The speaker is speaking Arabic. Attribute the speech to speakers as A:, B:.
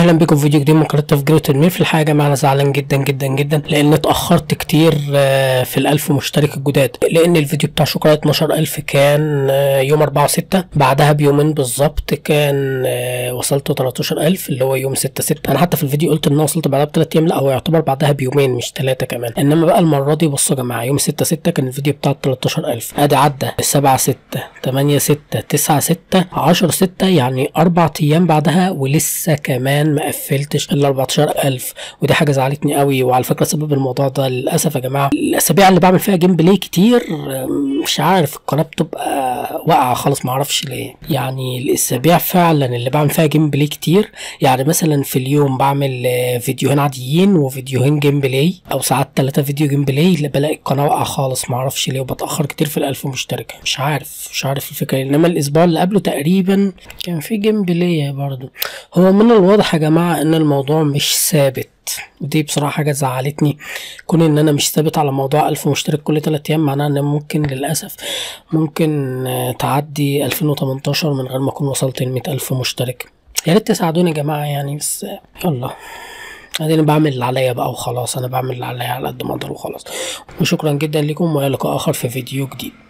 A: اهلا بكم في فيديو جديد من قناه تفجير وتنمير. في الحقيقه يا جماعه انا زعلان جدا جدا جدا لان اتاخرت كتير في ال1000 مشترك الجداد، لان الفيديو بتاع شكرا 12000 كان يوم 4/6، بعدها بيومين بالظبط كان وصلت 13000 اللي هو يوم 6/6. انا حتى في الفيديو قلت ان انا وصلت بعدها ب3 ايام، لا هو يعتبر بعدها بيومين مش 3 كمان. انما بقى المره دي بصوا يا جماعه، يوم 6/6 كان الفيديو بتاع 13000، ادي عدى 7/6 8/6 9/6 10/6، يعني 4 ايام بعدها ولسه كمان ما قفلتش ال 14000، ودي حاجه زعلتني قوي. وعلى فكره سبب الموضوع ده للاسف يا جماعه الاسابيع اللي بعمل فيها جيم بلاي كتير مش عارف القناه بتبقى واقعه خالص، ما اعرفش ليه. يعني الاسابيع فعلا اللي بعمل فيها جيم بلاي كتير، يعني مثلا في اليوم بعمل فيديوهين عاديين وفيديوهين جيم بلاي، او ساعات 3 فيديو جيم بلاي، اللي بلاقي القناه واقعه خالص، ما اعرفش ليه، وبتاخر كتير في ال1000 مشترك. مش عارف الفكره. انما الاسبوع اللي قبله تقريبا كان في جيم بلاي برضه. هو من الواضح يا جماعه ان الموضوع مش ثابت، ودي بصراحه حاجه زعلتني. كون ان انا مش ثابت على موضوع 1000 مشترك كل 3 ايام، معناها ان ممكن للاسف تعدي 2018 من غير ما اكون وصلت ل 100000 مشترك. يا ريت تساعدوني يا جماعه يعني، بس يلا اديني بعمل اللي عليا بقى وخلاص. انا بعمل اللي عليا على قد ما اقدر وخلاص. وشكرا جدا لكم، والى لقاء اخر في فيديو جديد.